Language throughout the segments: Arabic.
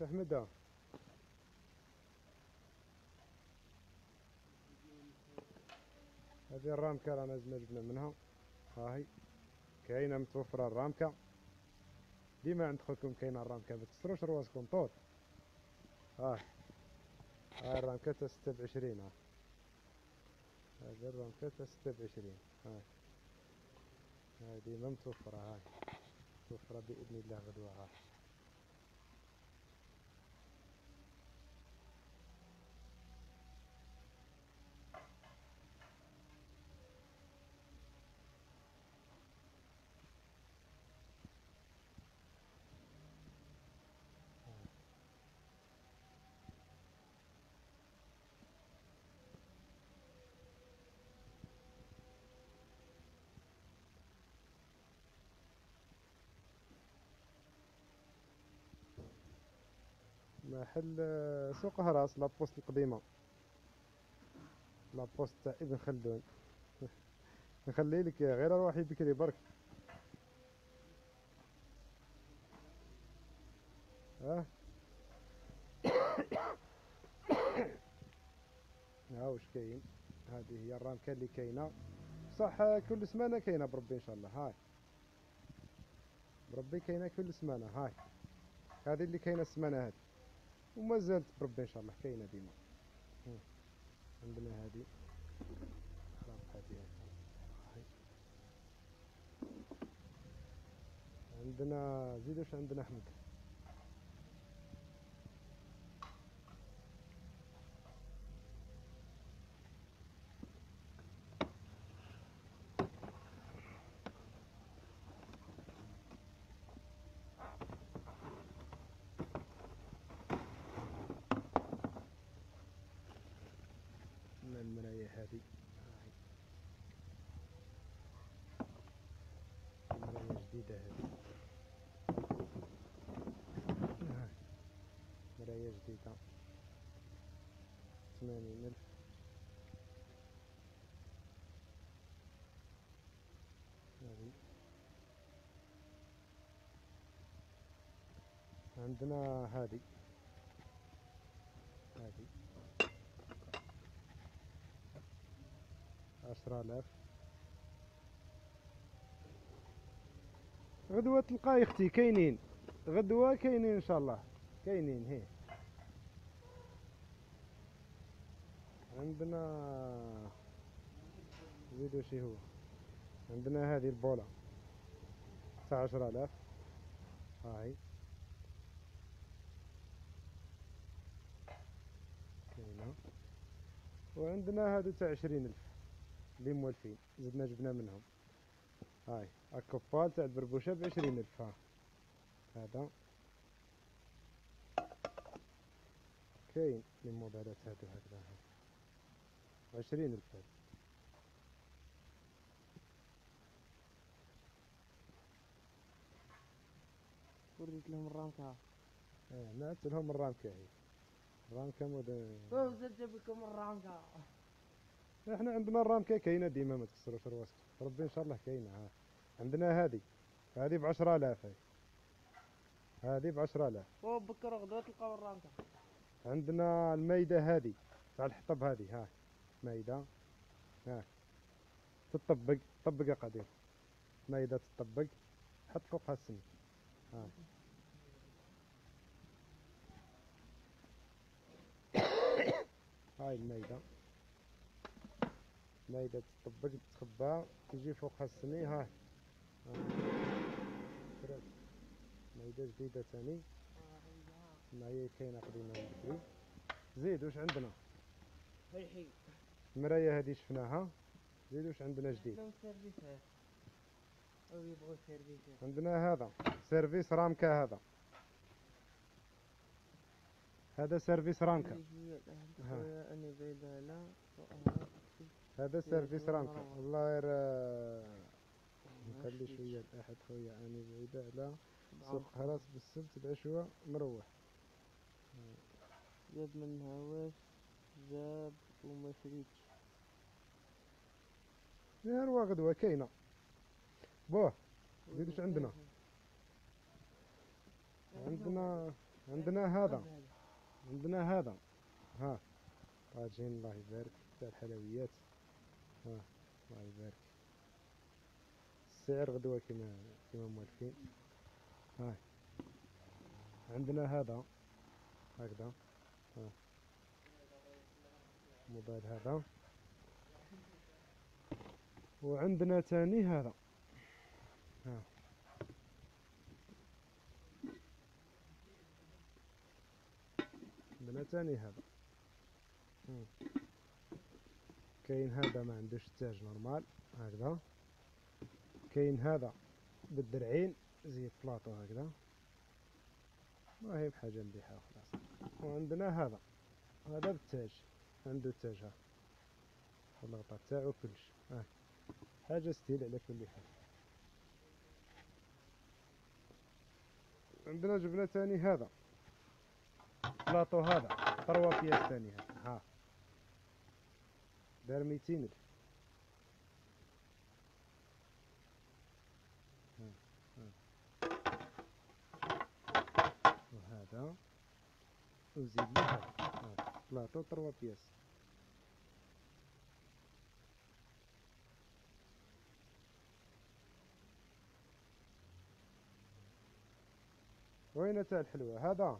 واش احمد هذه الرامكه رانا زدنا جبنا منها، هاهي كاينه متوفره الرامكه، ديما عند خوكم كاينه الرامكه، ما تكسروش رواسكم طول. هاي الرامكه تاع 26، هذه الرامكه تاع 26، هاي ديما متوفره، هاي متوفره باذن الله غدوه. هاي محل سوق هراس، لابوست القديمه، لابوست تاع ابن خلدون. نخلي لك غير روحي بكري برك. ها واش كاين، هذه هي الرامكه اللي كاينه، صح كل سمانه كاينه بربي ان شاء الله. هاي بربي كاينه كل سمانه، هاي هذه اللي كاينه السمانه هذه، وما زالت بربي ان شاء الله كاينه ديما. عندنا هذه هذه هاي. عندنا زيد واش عندنا احمد، المرايه هذه، مرايه جديده هذه، مرايه جديده 80,000. هذه عندنا هذه 10,000. غدوة تلقاي اختي كاينين، غدوة كاينين ان شاء الله، كاينين هي. عندنا زيدو شي هو، عندنا هذه البولة تاع 10,000، هاي كاينة. وعندنا هادو تاع 20,000 اللي موالفين، زدنا جبنا منهم. هاي الكوبال تاع البربوشة ب20,000. هذا كاين من موديلات هادو هكذا 20,000 هذا. وريت لهم الرامكة، نعت لهم الرامكة، هي الرامكة موديل. وزاد جاب لكم الرامكة. احنا عندنا الرامكة كاينة ديما، ما تكسروش رواسكم ربي ان شاء الله كاينة. عندنا هذه ب10,000، هذه ب10,000. وبكرة غدوة تلقاو الرامكة. عندنا المايدة هذه تاع الحطب، هذه مايدة، تطبق، طبق يا قدير، مايدة تطبق، حط فوقها السمك. هاي المايدة، مايدة تطبق تخبى تجي فوقها السمي. هاي مايدة جديدة تاني، معايا كاينة قديمة من بكري. زيد واش عندنا، هي المراية هذه شفناها. زيد واش عندنا جديد، عندهم سيرفيسات أو يبغوا سيرفيسات. عندنا هذا سيرفيس رامكة، هذا سيرفيس رامكة. أنا بعيدة لا هذا سيرفيس رامكة، الله غير نخلي شوية لأحد خويا، أنا بعيدة على سوق هراس بالسبت العشوة مروح. جاب من هواش، جاب وما شريتش. نهار غدوة كاينة. بوه زيد واش عندنا، عندنا عندنا هذا، عندنا هذا ها طاجين الله يبارك تاع الحلويات. ها الله يبارك. السعر غدوة كما موالفين. هاي عندنا هذا هكذا. ها موبايل هذا. وعندنا تاني هذا. ها عندنا تاني هذا. كاين هذا ما عندوش التاج نورمال هكذا. كاين هذا بالدرعين زي بلاطو هكذا. المهم حاجة مليحة وخلاص. وعندنا هذا بالتاج، عنده تاج ها الغطاء تاعو كلش. حاجة ستيل على كل حال. عندنا جبنا تاني هذا بلاطو هذا 3 بياس تاني هذا. ها دار 200,000. وهذا وزيد له هذا بلاطو 3 بياس. وين تاع الحلوة هذا؟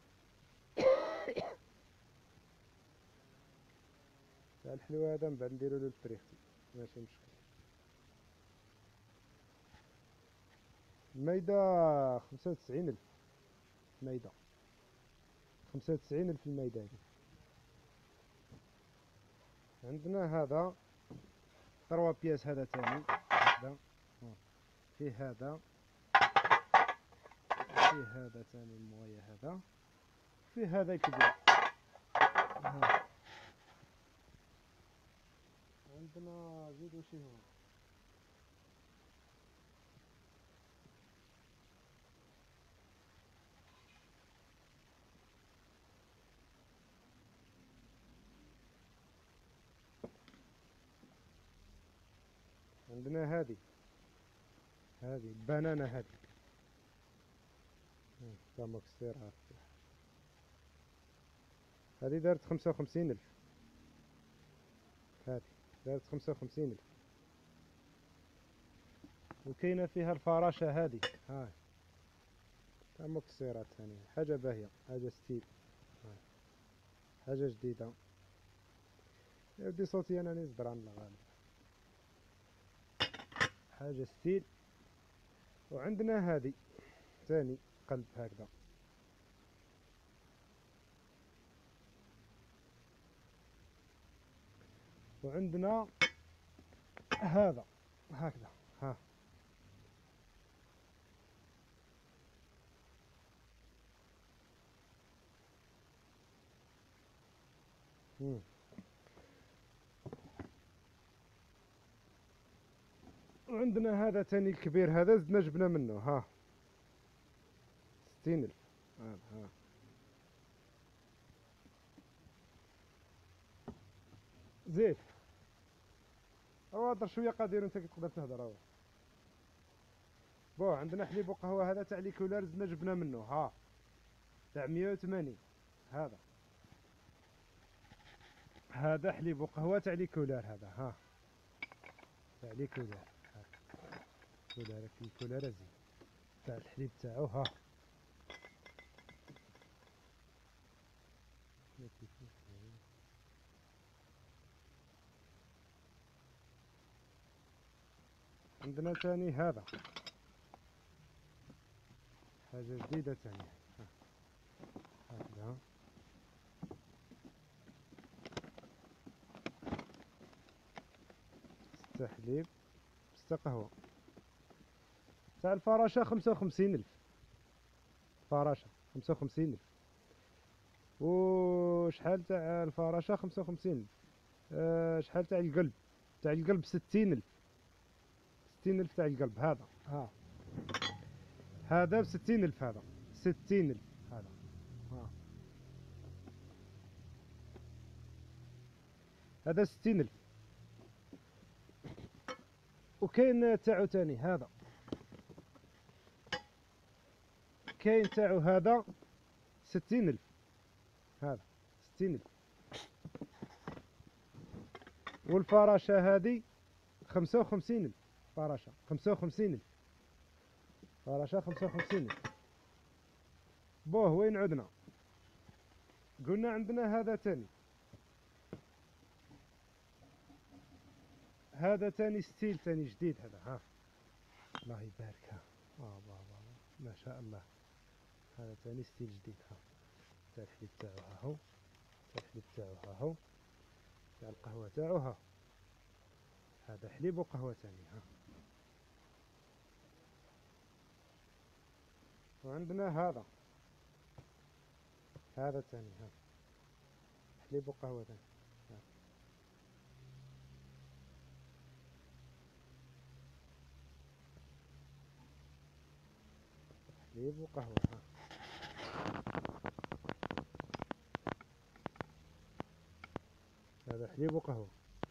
تاع الحلوة هذا من بعد نديرو له البريختي ماشي مشكل. الميدة 95,000. ميدة 95,000 الميدة هذي. عندنا هذا 3 بياس هذا تاني هذا. فيه هذا، فيه هذا تاني الموية هذا، فيه هذا كبير. عندنا زيدو شي هو. عندنا هذه البنانة هذه تاع مكسير. هذه دارت 55,000. هذه دارت 55,000. وكاينة فيها الفراشة هذه هاي تاع مكسيرات ثانية. حاجة باهية، حاجة ستيل، حاجة جديدة. يا ودي صوتي أنا نصدر عن الغالب. حاجة ستيل. وعندنا هذه ثاني قلب هكذا. وعندنا هذا هكذا. ها وعندنا هذا تاني الكبير هذا زدنا جبنا منه. ها 60,000. ها زيد هضر شوية قادر انت تقدر تهضر. بو عندنا حليب وقهوة هذا تاع لي كولار زدنا جبنا منه. ها تاع 180. هذا حليب وقهوة تاع لي كولار هذا. ها تاع لي كولار. كولار لي كولار زين تاع الحليب تاعو. ها عندنا تاني هذا حاجة جديدة تاني. هكذا 6 حليب 6 قهوة. تاع الفراشة 55,000. فراشة 55,000. وشحال تاع الفراشة 55,000. شحال تاع القلب؟ تاع القلب 60,000. 60,000 تاع القلب هذا. هذا ب60,000. هذا 60,000 هذا. هذا 60,000. وكاين تاعو تاني هذا. كاين تاعو هذا 60,000 هذا 60,000. والفراشة هذه 55,000 فراشة 55,000 فراشة 55,000. بوه وين عدنا؟ قلنا عندنا هذا تاني، هذا تاني ستيل تاني جديد هذا. ها الله يبارك. ها بابا ما شاء الله. هذا تاني ستيل جديد. ها تاع الحليب تاعو ها هو، تاع الحليب تاعو ها هو، تاع القهوة تاعو ها. هذا حليب وقهوة تاني. ها وعندنا هذا تاني. ها حليب وقهوة تاني. ها. حليب وقهوة. ها هذا حليب وقهوة.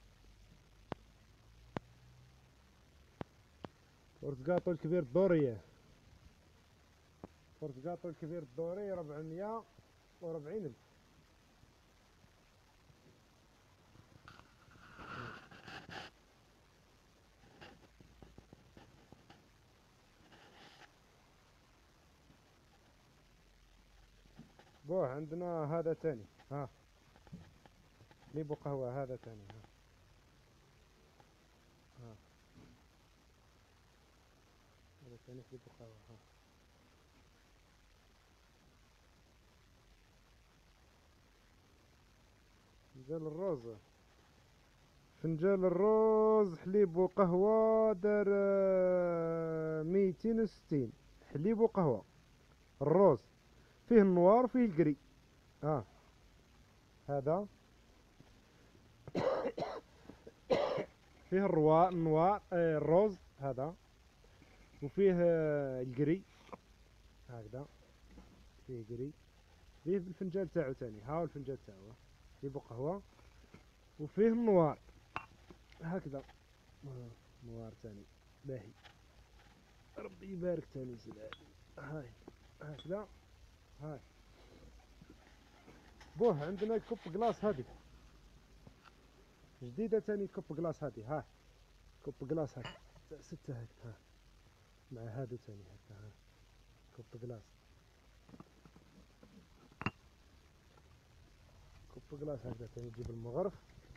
فورتقاطو الكبير الدورية، فورتقاطو الكبير الدوري 440,000. بوه عندنا هذا تاني. ها حليب وقهوة هذا تاني. ها ها هذا تاني حليب وقهوة. ها فنجان الروز، فنجان الروز حليب وقهوة دار 260. حليب وقهوة الروز، فيه النوار وفيه القري. ها هذا فيه النوار الروز هذا، وفيه القري هكذا، فيه قري، فيه بالفنجان تاعو تاني. ها الفنجان تاعو حليب وقهوة، وفيه النوار هكذا. نوار تاني باهي، ربي يبارك تاني سلالي. هاي هكذا. هاي بوه عندنا كوب جلاس هذه جديدة تاني، كوب جلاس هذه. ها كوب جلاس هذه 6 هذه. ها مع هذا تاني هكذا. ها كوب جلاس، كوب جلاس هكذا تاني. تجيب المغرف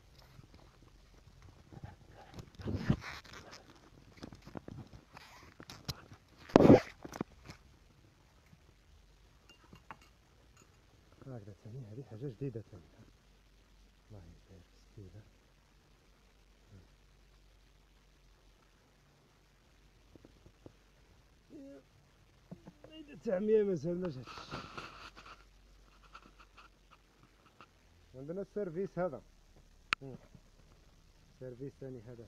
هكذا تاني. هذه حاجة جديدة تاني. الله يبارك جديدة. التعمية مازالناش. عندنا السيرفيس هذا، سيرفيس ثاني هذا.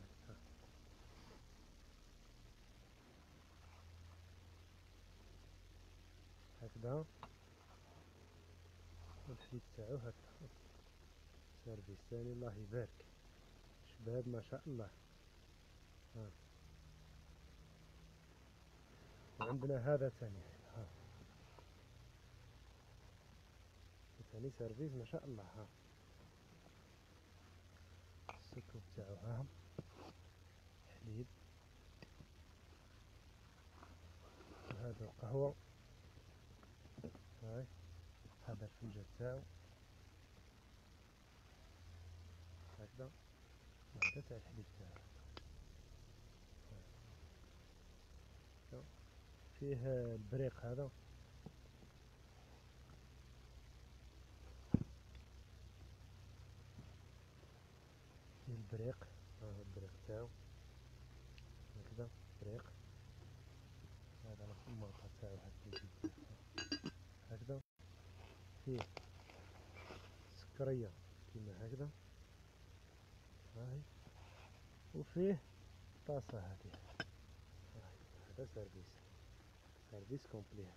هكذا الحليب تاعو هكذا. سيرفيس ثاني الله يبارك، شباب ما شاء الله. ها وعندنا هذا ثاني. ها ثاني سيرفيس ما شاء الله. ها السكوب تاعو ها حليب، وهذا القهوة. هاي هذا الفنجان تاعو هكذا، وهذا تاع الحليب تاعو. فيه البريق هذا، فيه البريق. ها البريق تاعو هكذا بريق. هذا الخماطة تاعو هكذا. فيه سكرية كيما هكذا. هاي وفيه طاسة هذه. هذا سيرفيس، سيرفيس كومبلي.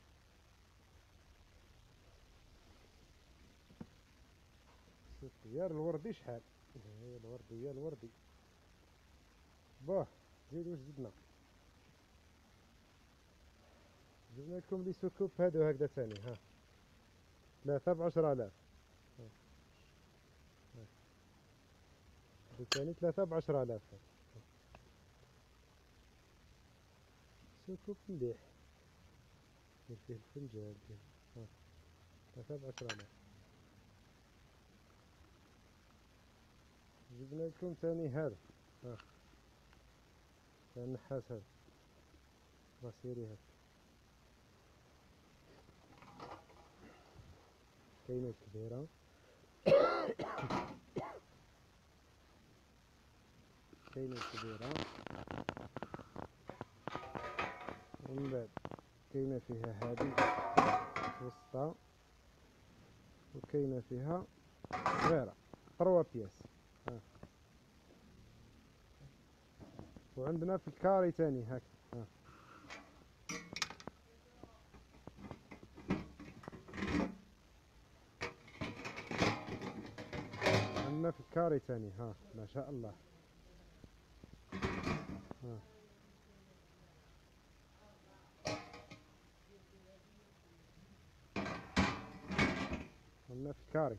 الطيار الوردي شحال؟ الوردي الوردي. باه زيد واش زدنا؟ جبنا لكم لي سكوب هادو هكذا ثاني. ها 3 ب10,000. الثاني 3 ب10,000. سكوب مليح دير فيه الفنجان ديال 3 ب10,000. جبنا لكم ثاني هذا النحاس هذا لاسيري هذا. كاينة كبيرة كاينة كبيرة، ومن بعد كاينة فيها هذه وسطى، وكاينة فيها صغيرة 3 بياس. وعندنا في الكاري تاني هكا. عندنا في الكاري تاني ما شاء الله. عندنا في الكاري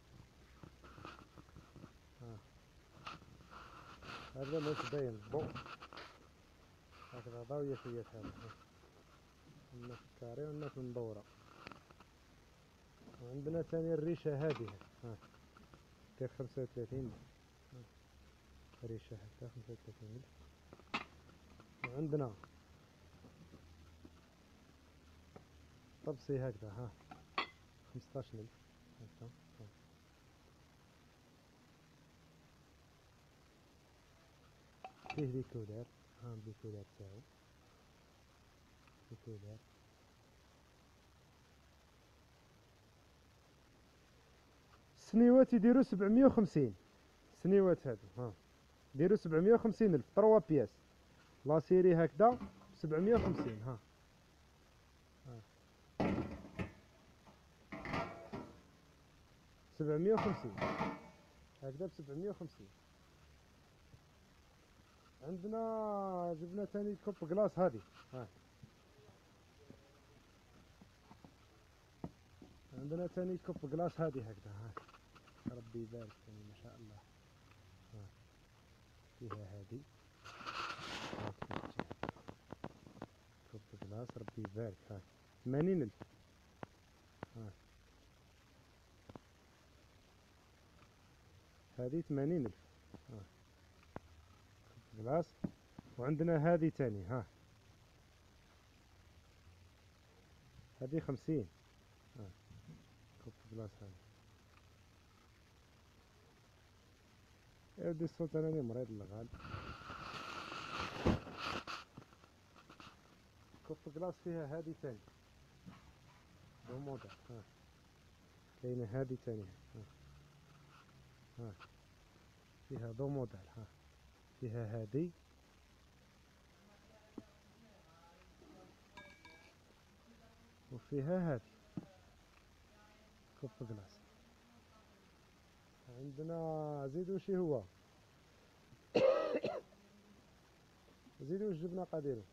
هذا مش باين الضوء هكذا ضاوية شوية. هذا عندنا في الكاري وعندنا في المدورة. وعندنا ثاني الريشة هذه دير 35 ريشة هكا 35. وعندنا طبسي هكذا 15,000 هكا. فيه ديكودار الديكودار تاعو ديكودار. السنيوات يديرو 750. السنيوات هادو يديرو 750,000 3 بياس. لاسيري هكذا 750 750 هكذا ب750. عندنا جبنا ثاني كوب كلاص هذه عندنا ثاني كوب كلاص هذه هكذا ربي يبارك ثاني ما شاء الله. فيها هذه كوب كلاص ربي يبارك 80,000. هذه 80,000 كوب كلاص. وعندنا هذه تاني هذه 50 كوب كلاص. هذه يا ودي الصوت انا مريض الغال. كوب كلاص فيها هذه تاني دو موديل كاينه هذه تاني فيها دو موديل فيها هذه وفيها هذه كوب كلاص. عندنا زيدو شي هو زيدو واش جبنا قاديرو.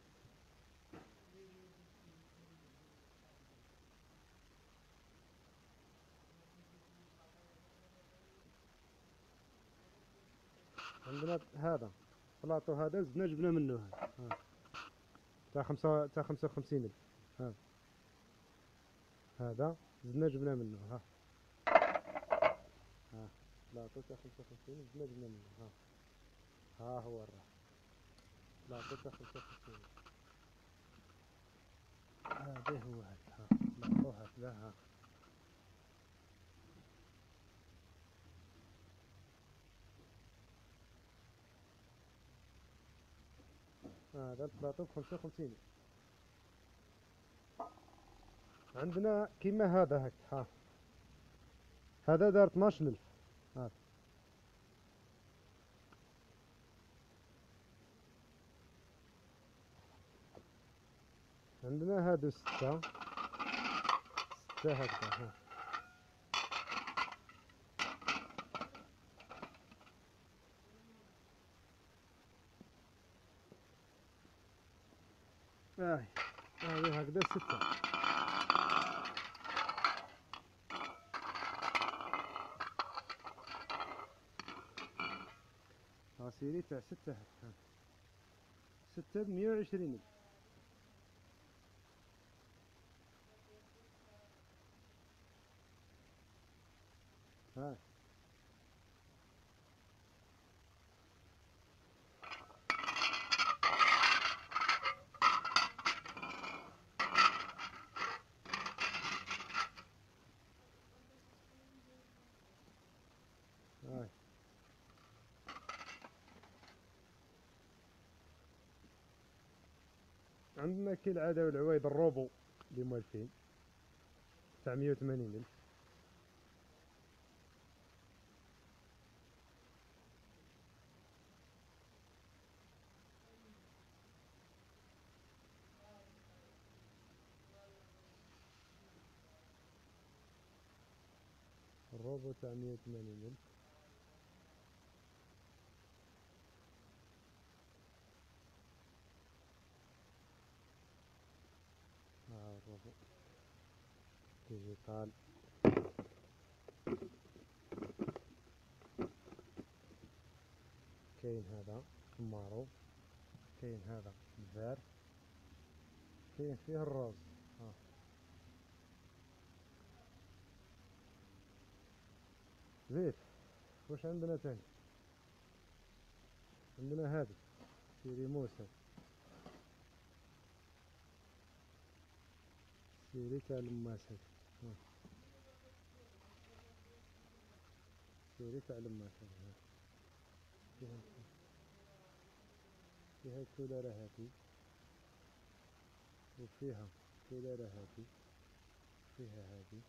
عندنا هذا بلاطو هذا زدنا جبنا منه تاع 55,000 هذا زدنا جبنا منه بلاطو تاع 55 زدنا جبنا منه هو الراه بلاطو تاع 55. هذا هو هذا بلاطو هكذا هذا البلاطو ب55. عندنا كيما هذا هذا دار 12,000 عندنا هادو 6 هكذا هذه هكذا 6. السيري تاع 6 6 ب120 ألف. ها هاي عندنا كي العادة والعوايد الروبو اللي موالفين تاع 180 ألف. الروبو تاع 180 ألف. ها الروبو ديجيتال. كاين هذا مارو، كاين هذا الفار، كاين فيه الروز. ها زيت. واش عندنا تاني؟ عندنا هذا سيري موسى، سيري تاع الماسات. سيري تاع الماسات. فيها الكولارة هذي، وفيها كولارة هذي، فيها هذي.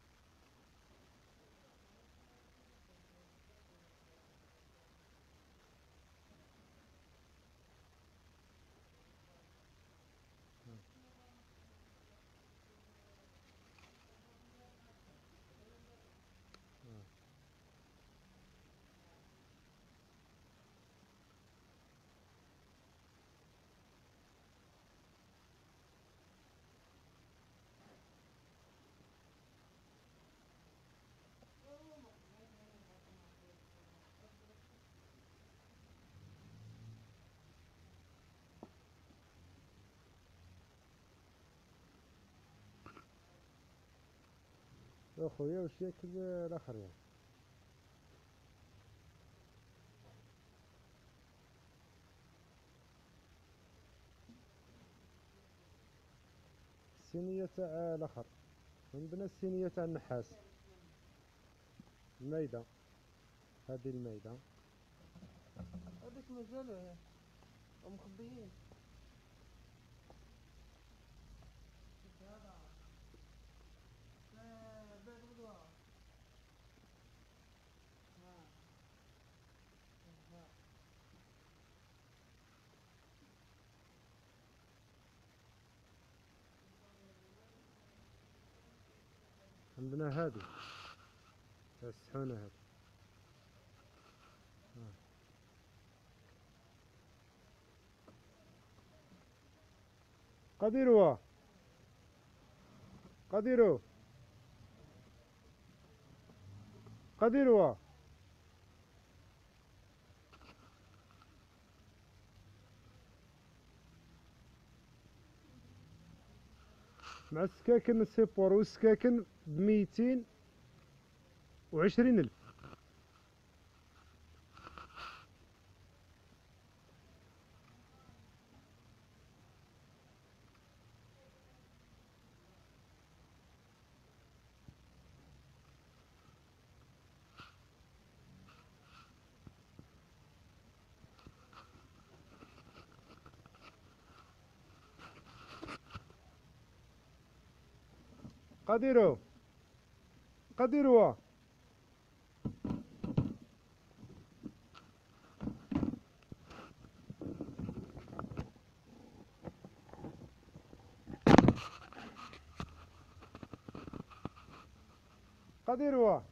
يا خويا واش ياكل الاخر يعني؟ الصينية تاع الاخر. عندنا الصينية تاع النحاس، المايدة، هذه المايدة. هذيك مازالوا مخبيين. عندنا هذه تاع السحونة هذه. قديروا قديروا قديروا. مع السكاكن السيبور والسكاكن ب220 ألف. قديروا قديروا. قديروا.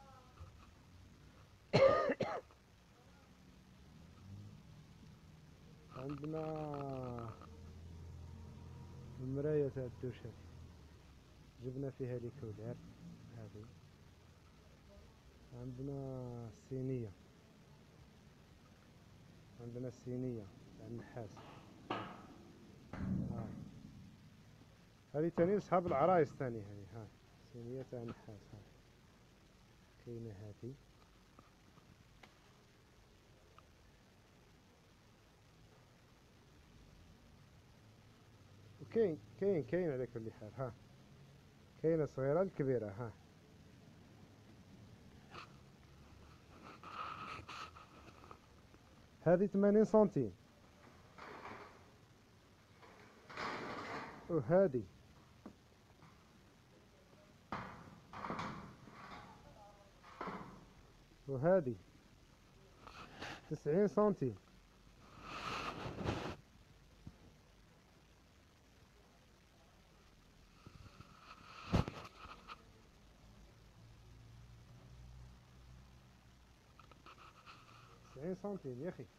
عندنا المراية تاع الدوشة، جبنا فيها لي كولار هذه. عندنا الصينية، عندنا الصينية تاع النحاس. هاي هذه تاني لصحاب العرايس تاني، هذه هاي صينية تاع النحاس. هاي كاينة هذه. وكاين على كل حال. ها كاينة صغيرة الكبيرة. ها هذه 80 سنتيم. وهذه وهذه 90 سنتيم. سنتيم يا أخي.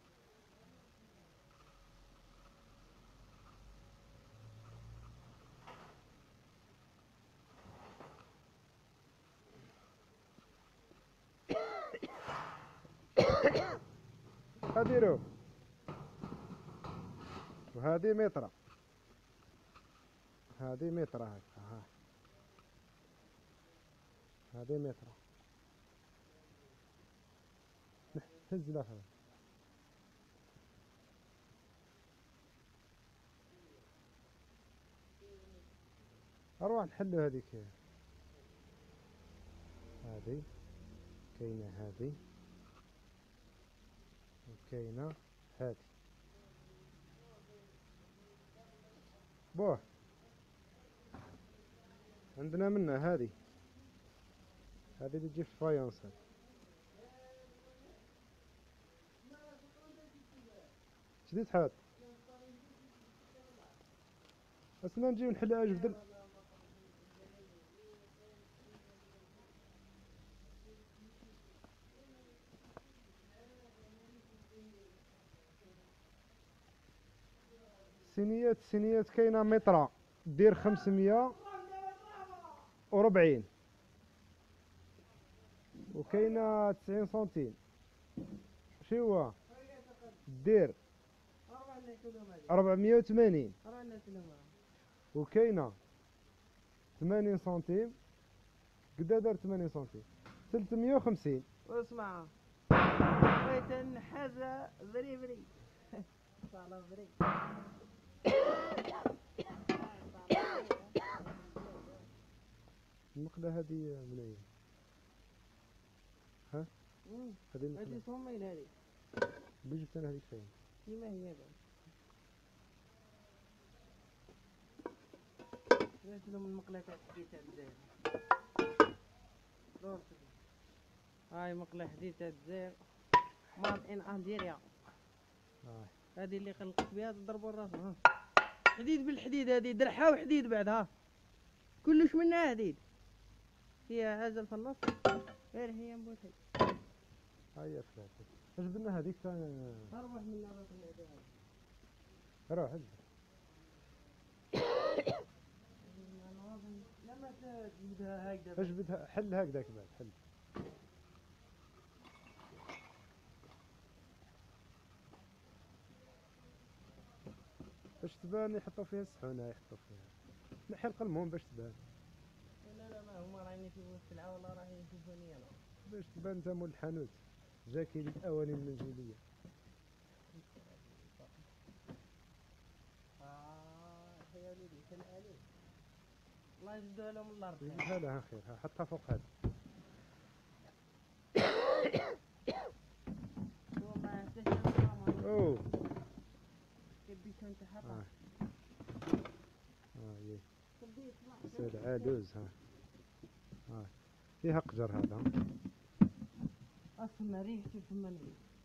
هاديرو. وهذه مترة. هذه مترة. ها هذه مترة. هز لها. أروح نحلو هذيك. هذه كاينة هذه وكاينة هذه. بوه عندنا منها هذه اللي تجي في الفايونس. شديت حاد أصلا نجي نحلها أجبدل. الصينيات كاينة مترة دير 540. وكاينة 90 سنتيم. شي هو دير 480. وكاينة 80 سنتيم. قدا دار 80 سنتيم 350. واسمع بغيت حاجة فري صالة فري. المقلة هذه منين؟ ها هذه هذه المقلة صومين هذه. اللي جبت انا هذيك فين؟ كيما هي بعد. شريت لهم المقلة تاع حديد تاع الجزائر. هاي مقلة حديد تاع الجزائر ماد ان انديريا. هذه اللي خلقت بها تضربوا راسها. حديد بالحديد هذه درحها وحديد بعدها كلش منها حديد. هي عازل في النص غير هي مبوحي. هيا فلاتي اش بدنا هذيك ثاني. اروح من نار العيدان. روح لما تجيبها هكذا اش بدها حل هكذاك بعد حل. باش تبان يحطوا فيها السحونة يحطوا فيها نحرق المهم باش تبان. لا ما هما رايني في السلعة والله راهي يشوفوني انا. باش تبان انت مول الحانوت جاكي للأواني المنزلية. يا وليدي سلع عليه الله يجدها لهم الارض. يجيبها لها خير. ها حطها فوق هذا. وما تهتم اوه كبيت انت حطها. يي سلعة لوز. ها فيها قجر هذا اصلا ريحته ثمانية.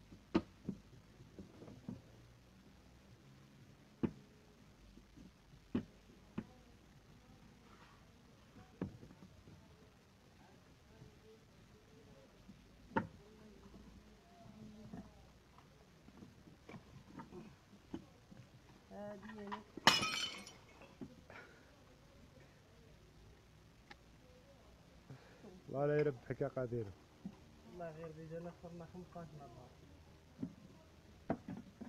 الله لا يربحك يا قادر. الله غير بيجانا صرنا 15 مرة.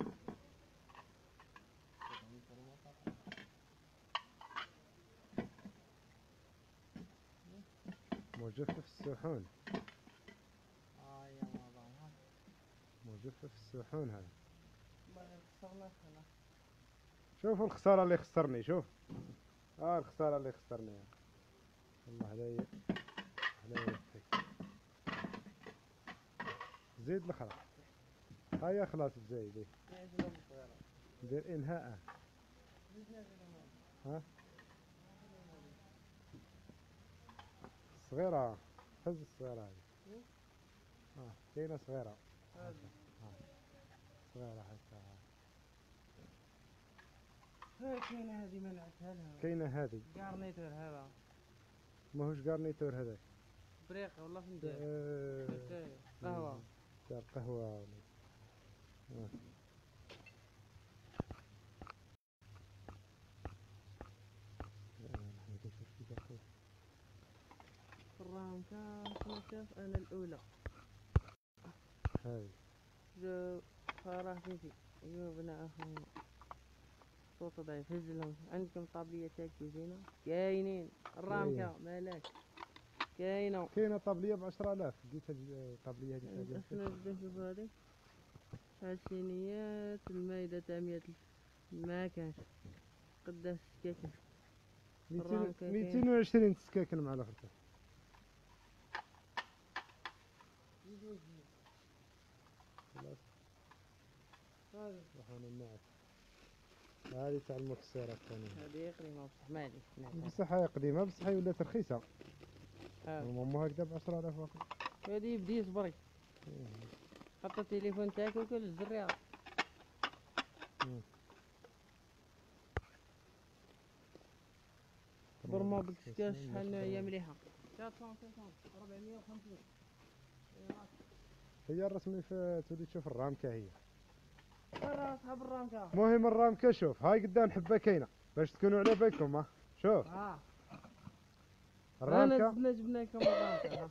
مجفف السحون. يا ماما مجفف السحون هذا. ما خسرنا خلاص. شوفوا الخسارة اللي خسرني، شوف. الخسارة اللي خسرني. والله هذايا يكفي. زيد الأخرى. هيا خلاص تزايد. دير إنهاء. ها صغيرة، هز الصغيرة هذه. كاينة صغيرة. صغيرة هكا. كاينة هذه منعتها لها. كاينة هذه. قارنيتور هذا. ماهوش قارنيتور هذاك. بريقة والله فنجان. قهوة. دار قهوة. الرامكة نشوف أنا الأولى. هاي. جو فرح فيكي. أيوة بنا أخو. صوت ضعيف هزلهم. عندكم طابلية تاكسي زينة؟ كاينين. الرامكة مالك. كاينة طابلية ب10,000. لقيتها طابلية هذيك. شنو بدي نشوف هذي؟ الصينيات المايدة تاع 100,000. ما كانش. قداش سكاكن. 220 سكاكن مع الأخرى. خلاص. هذه تاع المكسرات الثانية. هذه قديمة بصح مالي. بصح هي قديمة، بصح هي ولات رخيصة. ماما هكذا ب10,000 واحد. هذه بدي صبري. حط التليفون تاعك وكل الزريعة. برما بكسكاش شحال نوعية مليحة. 450. هي الرسمي في تولي تشوف الرامكة هي. برا أصحاب الرامكة. مهم الرامكة. شوف هاي قدام حبة كاينة باش تكونوا على بالكم. شوف الرامكة. أنا جبنا لكم الرامكة.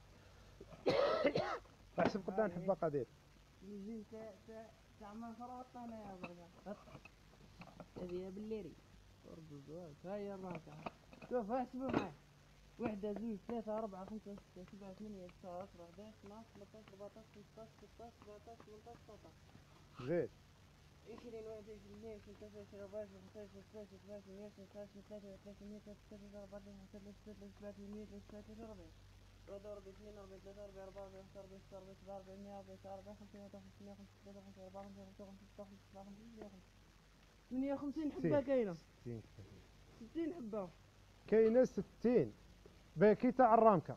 احسب قدام حبة قدير. يجي تاع ما فرط أنا يا برا. هذه بالليري. ضرب الزواج. هاي الرامكة. شوف احسبوا معي. 1 2 3 4 5 6 7 8 9 10 11 12 13 14 15 16 17 18 19. زيد 20 21 22 23 24 25 26 27 28 29 30 33 34 35 36 37 40. 41 42 43 44 45 46 47 140 50 58 حبة كاينة. 60 حبة كاينة. 60 باكي تاع الرامكة.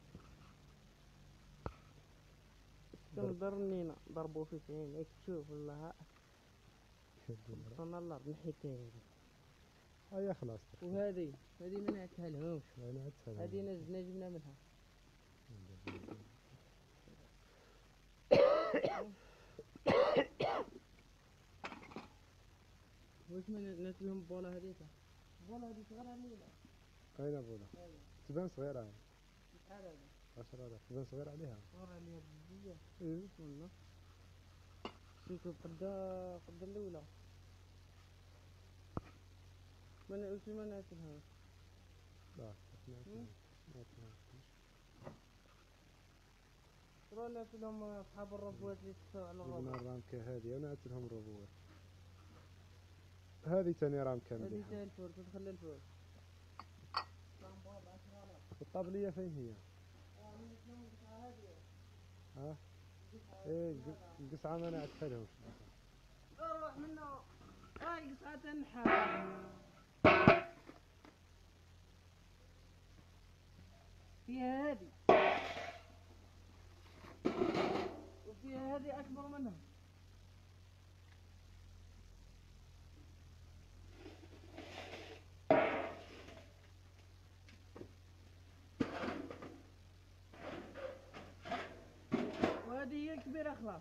كنضرنينا ضربوا في 90. هيك تشوف والله. سبحان الله نحي كاين. هيا خلاص. وهذه ما نعتها لهمش. هذه نزلنا جبنا منها. واش من نات لهم بولا هذيك. بولا هذيك صغيرة عليها. أين بولا؟ تبان صغيرة. شحال هذا؟ 10,000. تبان صغيرة عليها. صغيرة عليها بزاف. إيه والله. شوف قد الأولى. ما ناكلها. لا ترى ناكلهم أصحاب الربوات اللي تسوى على الربوات. جبنا الرامكة هذه وناكلهم ربوات. هذه تاني رامكة مليحة. هذه تاع الفول. تدخل الفول. الطابلية فين هي؟ ايه القصعة ما نعرفها لهمش. روح منه. هاي قصعة تنحى. فيها هذه وفيها هذه أكبر منها. وهذه هي الكبيرة خلاص.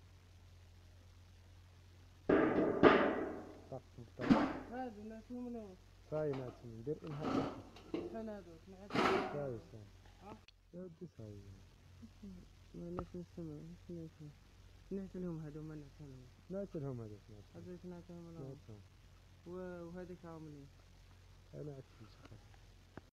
هذه ناكلوا منهم. ساي ناكل ندير إنها. شحال هذوك؟ ساي. يا ودي ساي. ما نسمع. ناكلهم هذو ما ناكلهم هذوك. هذوك ناكلهم. وهذيك عاملين. أنا أكل شخص.